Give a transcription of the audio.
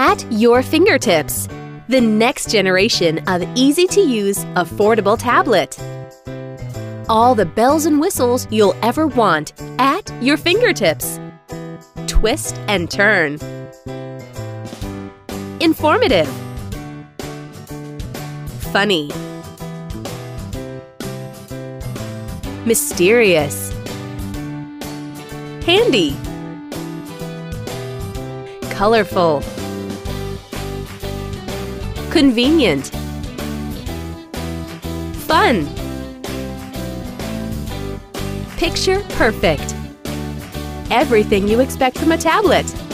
At your fingertips, the next generation of easy-to-use, affordable tablet. All the bells and whistles you'll ever want at your fingertips. Twist and turn. Informative. Funny. Mysterious. Handy. Colorful. Convenient. Fun. Picture perfect. Everything you expect from a tablet.